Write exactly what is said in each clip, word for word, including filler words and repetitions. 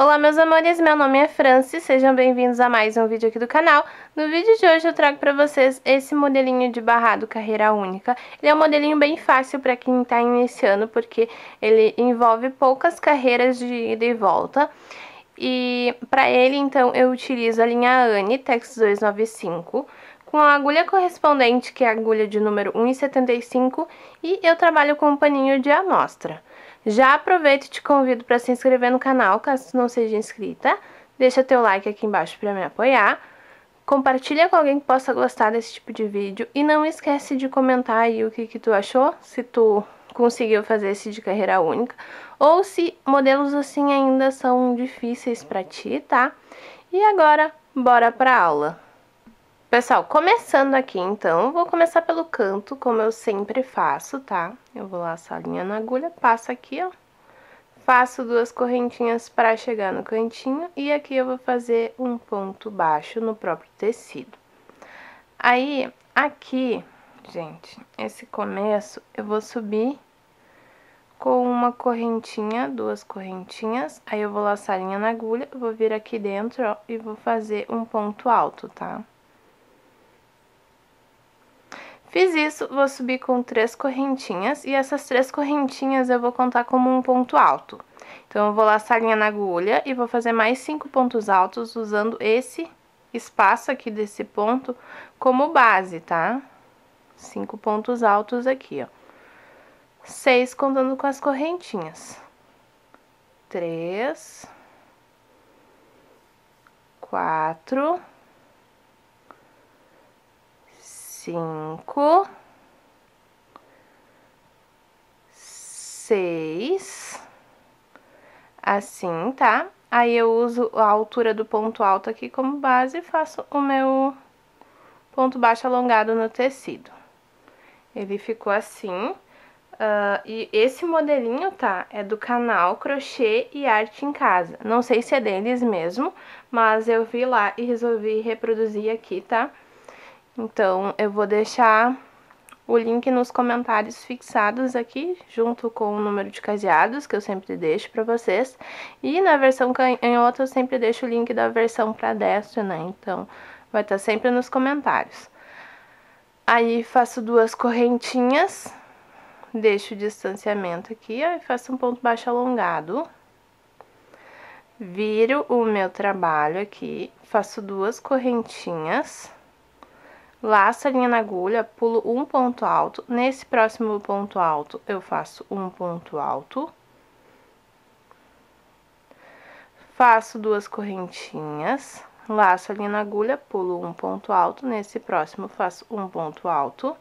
Olá meus amores, meu nome é Francis, sejam bem-vindos a mais um vídeo aqui do canal. No vídeo de hoje eu trago para vocês esse modelinho de barrado carreira única. Ele é um modelinho bem fácil para quem está iniciando, porque ele envolve poucas carreiras de ida e volta. E para ele, então, eu utilizo a linha Anne Tex duzentos e noventa e cinco, com a agulha correspondente, que é a agulha de número um e setenta e cinco, e eu trabalho com um paninho de amostra. Já aproveito e te convido para se inscrever no canal, caso não seja inscrita. Deixa teu like aqui embaixo para me apoiar. Compartilha com alguém que possa gostar desse tipo de vídeo. E não esquece de comentar aí o que, que tu achou, se tu conseguiu fazer esse de carreira única, ou se modelos assim ainda são difíceis para ti, tá? E agora, bora pra aula. Pessoal, começando aqui, então, eu vou começar pelo canto, como eu sempre faço, tá? Eu vou laçar a linha na agulha, passo aqui, ó. Faço duas correntinhas para chegar no cantinho, e aqui eu vou fazer um ponto baixo no próprio tecido. Aí, aqui, gente, esse começo, eu vou subir com uma correntinha, duas correntinhas, aí eu vou laçar a linha na agulha, vou vir aqui dentro, ó, e vou fazer um ponto alto, tá? Fiz isso, vou subir com três correntinhas, e essas três correntinhas eu vou contar como um ponto alto. Então, eu vou laçar a linha na agulha e vou fazer mais cinco pontos altos, usando esse espaço aqui desse ponto como base, tá? Cinco pontos altos aqui, ó. Seis contando com as correntinhas. Três. Quatro. Cinco, seis, assim, tá? Aí eu uso a altura do ponto alto aqui como base e faço o meu ponto baixo alongado no tecido. Ele ficou assim, uh, e esse modelinho, tá? É do canal Crochê e Arte em Casa. Não sei se é deles mesmo, mas eu vi lá e resolvi reproduzir aqui, tá? Então, eu vou deixar o link nos comentários fixados aqui, junto com o número de caseados, que eu sempre deixo pra vocês. E na versão canhota eu sempre deixo o link da versão pra destro, né? Então, vai estar sempre nos comentários. Aí, faço duas correntinhas, deixo o distanciamento aqui, ó, e faço um ponto baixo alongado. Viro o meu trabalho aqui, faço duas correntinhas. Laço a linha na agulha, pulo um ponto alto. Nesse próximo ponto alto, eu faço um ponto alto. Faço duas correntinhas. Laço a linha na agulha, pulo um ponto alto. Nesse próximo, faço um ponto alto.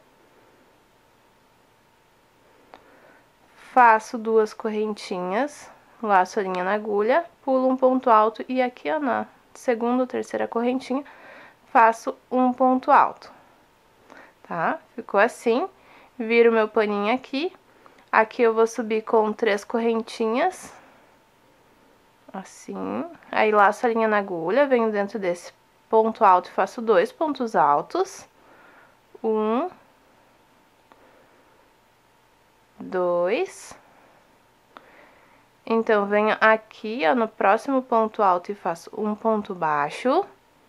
Faço duas correntinhas. Laço a linha na agulha, pulo um ponto alto. E aqui, ó, na segunda ou terceira correntinha, faço um ponto alto, tá? Ficou assim, viro meu paninho aqui, aqui eu vou subir com três correntinhas, assim, aí laço a linha na agulha, venho dentro desse ponto alto e faço dois pontos altos, um, dois, então, venho aqui, ó, no próximo ponto alto e faço um ponto baixo.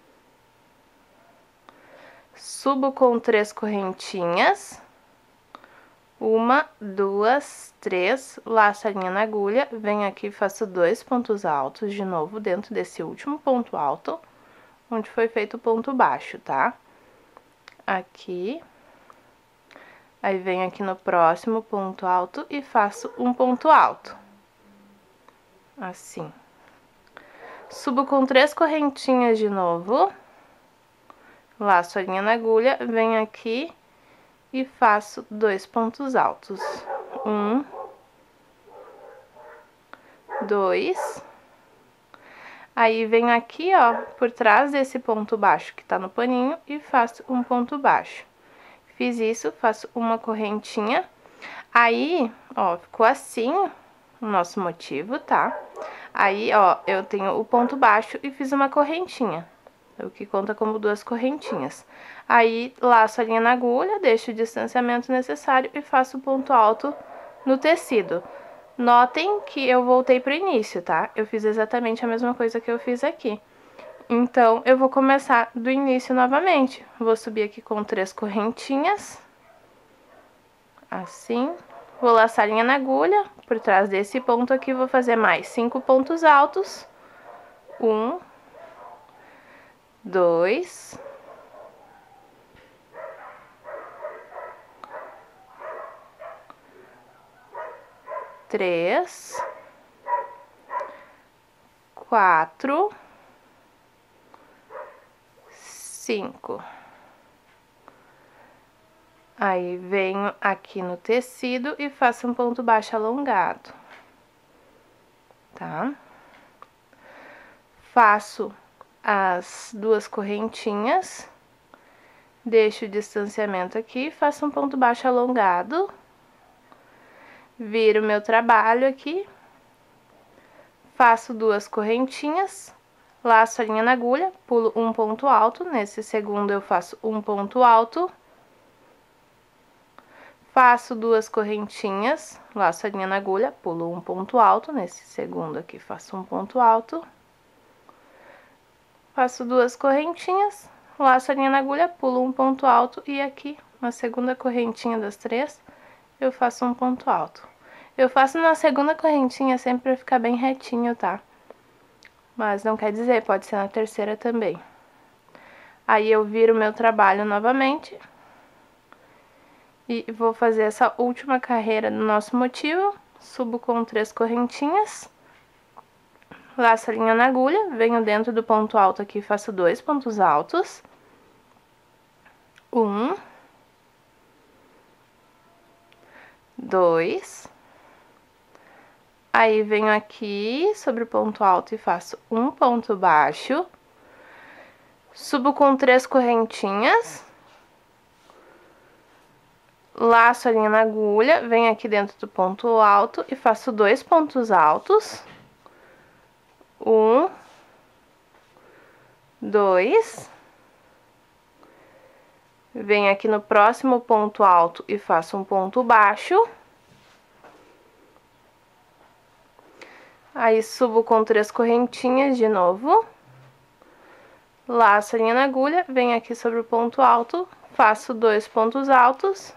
Subo com três correntinhas, uma, duas, três, laço a linha na agulha, venho aqui e faço dois pontos altos de novo dentro desse último ponto alto, onde foi feito o ponto baixo, tá? Aqui, aí venho aqui no próximo ponto alto e faço um ponto alto, assim. Subo com três correntinhas de novo. Laço a linha na agulha, venho aqui e faço dois pontos altos. Um, dois. Aí, venho aqui, ó, por trás desse ponto baixo que tá no paninho e faço um ponto baixo. Fiz isso, faço uma correntinha. Aí, ó, ficou assim o nosso motivo, tá? Aí, ó, eu tenho o ponto baixo e fiz uma correntinha. O que conta como duas correntinhas. Aí, laço a linha na agulha, deixo o distanciamento necessário e faço o ponto alto no tecido. Notem que eu voltei pro início, tá? Eu fiz exatamente a mesma coisa que eu fiz aqui. Então, eu vou começar do início novamente. Vou subir aqui com três correntinhas. Assim. Vou laçar a linha na agulha. Por trás desse ponto aqui, vou fazer mais cinco pontos altos. Um. Dois. Três. Quatro. Cinco. Aí, venho aqui no tecido e faço um ponto baixo alongado, tá? Faço as duas correntinhas, deixo o distanciamento aqui, faço um ponto baixo alongado, viro meu trabalho aqui, faço duas correntinhas, laço a linha na agulha, pulo um ponto alto, nesse segundo eu faço um ponto alto, faço duas correntinhas, laço a linha na agulha, pulo um ponto alto, nesse segundo aqui faço um ponto alto, faço duas correntinhas, laço a linha na agulha, pulo um ponto alto e aqui, na segunda correntinha das três, eu faço um ponto alto. Eu faço na segunda correntinha sempre pra ficar bem retinho, tá? Mas não quer dizer, pode ser na terceira também. Aí eu viro meu trabalho novamente. E vou fazer essa última carreira do nosso motivo, subo com três correntinhas, laço a linha na agulha, venho dentro do ponto alto aqui, faço dois pontos altos. Um. Dois. Aí, venho aqui sobre o ponto alto e faço um ponto baixo. Subo com três correntinhas. Laço a linha na agulha, venho aqui dentro do ponto alto e faço dois pontos altos. Um. Dois. Venho aqui no próximo ponto alto e faço um ponto baixo. Aí, subo com três correntinhas de novo. Laço a linha na agulha, venho aqui sobre o ponto alto, faço dois pontos altos.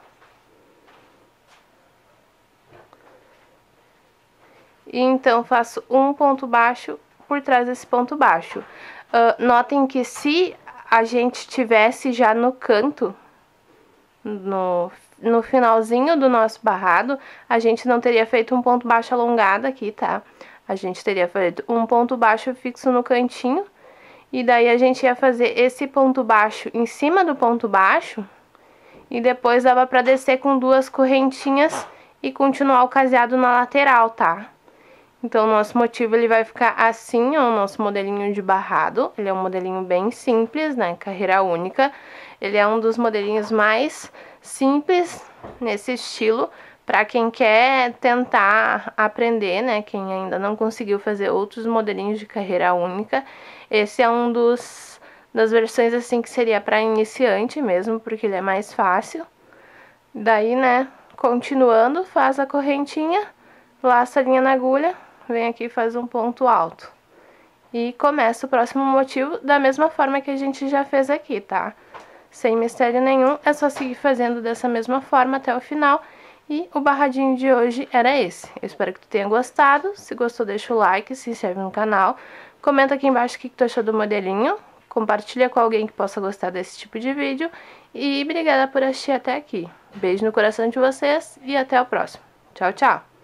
E então, faço um ponto baixo por trás desse ponto baixo. Uh, notem que se a gente tivesse já no canto, no, no finalzinho do nosso barrado, a gente não teria feito um ponto baixo alongado aqui, tá? A gente teria feito um ponto baixo fixo no cantinho, e daí a gente ia fazer esse ponto baixo em cima do ponto baixo, e depois dava pra descer com duas correntinhas e continuar o caseado na lateral, tá? Então, o nosso motivo, ele vai ficar assim, ó, o nosso modelinho de barrado. Ele é um modelinho bem simples, né, carreira única. Ele é um dos modelinhos mais simples nesse estilo, para quem quer tentar aprender, né, quem ainda não conseguiu fazer outros modelinhos de carreira única. Esse é um dos das versões, assim, que seria para iniciante mesmo, porque ele é mais fácil. Daí, né, continuando, faz a correntinha, laça a linha na agulha, vem aqui e faz um ponto alto. E começa o próximo motivo da mesma forma que a gente já fez aqui, tá? Sem mistério nenhum, é só seguir fazendo dessa mesma forma até o final. E o barradinho de hoje era esse. Eu espero que tu tenha gostado. Se gostou, deixa o like, se inscreve no canal. Comenta aqui embaixo o que tu achou do modelinho. Compartilha com alguém que possa gostar desse tipo de vídeo. E obrigada por assistir até aqui. Beijo no coração de vocês e até o próximo. Tchau, tchau!